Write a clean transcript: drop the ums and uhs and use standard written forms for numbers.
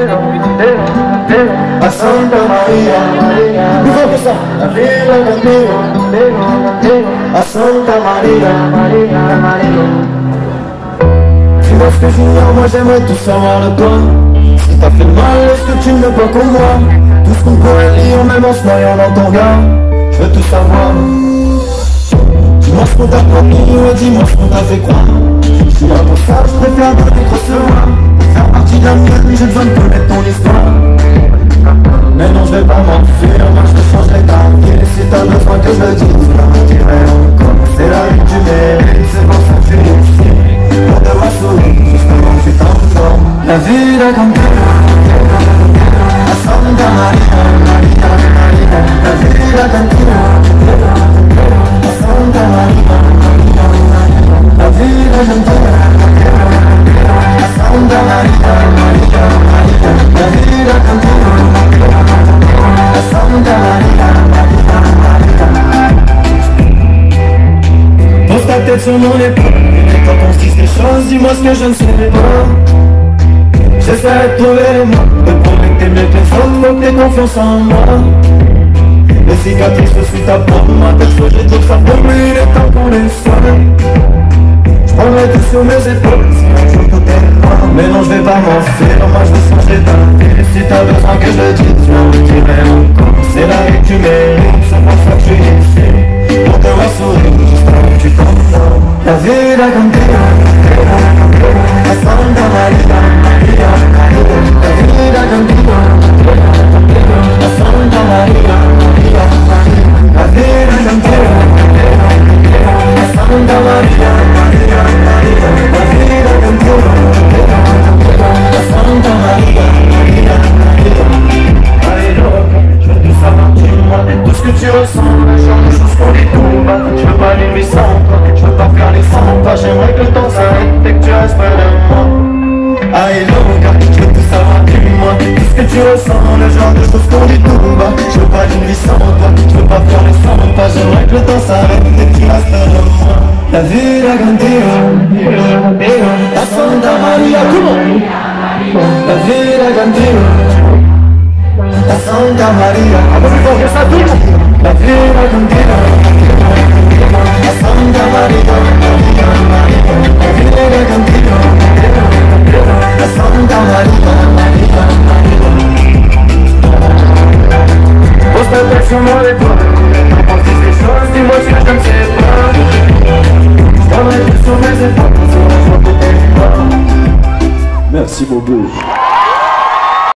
a Santa Maria, plus que ça, la Villa Candela, a Santa Maria, tu vois ce que j'ignore, moi j'aimerais tout savoir de toi. Si t'as fait le mal, est-ce que tu ne veux pas comme moi? Tout ce qu'on pourrait lire, même en se noyant dans ton regard, je veux tout savoir. Dis-moi ce qu'on t'a promis, ouais dis-moi ce qu'on t'a fait croire. Je suis là pour ça, je préfère donner que recevoir. Pour faire partie de la mienne, j'ai besoin de connaître ton histoire. Mais non, je vais pas mentir, moi je te changerai ta vie. Si t'as besoin que je le dise, je te dirai encore. C'est la vie que tu mérites, c'est pour ça que tu es ici. Pour te voir sourire, justement tu t'endors. La vie est comme a Santa Maria, Maria, Maria. La vie est comme a Santa Maria, Maria, Maria. La vie est comme a Santa Maria, Maria, Maria. La vie est comme a Santa Maria, Maria, Maria. Pose ta tête sur mon épaule, et quand on se dit des choses, dis-moi ce que je ne sais pas. J'essaie de trouver les mots, de prouver que t'es mieux que les autres, faut que t'aies confiance en moi. Les cicatrices je suis ta peau, ma tête j'ai tout ça pour mais il est temps qu'on les soigne. J'prendrai tout sur mes épaules, si un jour tout est loin. Mais non je vais pas mentir, moi je veux changer ta vie. Si t'as besoin que je le dise, je le dirai encore. C'est la vie que tu mérites, c'est pour ça que je suis ici. Pour te voir sourire, juste avant que tu t'endors. La vie est comme a Santa Maria, Maria, Maria. La vie est comme a Santa Maria, Maria, Maria. La vie est comme a Santa Maria, Maria, Maria. La vie est comme a Santa Maria, Maria, Maria. Allez loca, je veux tout savoir, dis-moi tout ce que tu ressens, le genre de choses qu'on dit tout bas. Je veux pas les nuits sans toi, je veux pas faire les 100 pas. J'aimerais que le temps s'arrête et que tu restes près de moi. Allez loca, je veux tout savoir, dis-moi tout ce que tu ressens, le genre de choses qu'on dit tout bas. Je veux pas d'une vie sans toi, je veux pas faire les 100 pas. J'aimerais que le temps s'arrête et que tu restes près de moi. La vida contigo, a Santa Maria, comment? La vida contigo, a Santa Maria. La vida contigo, a Santa Maria, Maria, Maria. La vida contigo, a Santa Maria, Maria.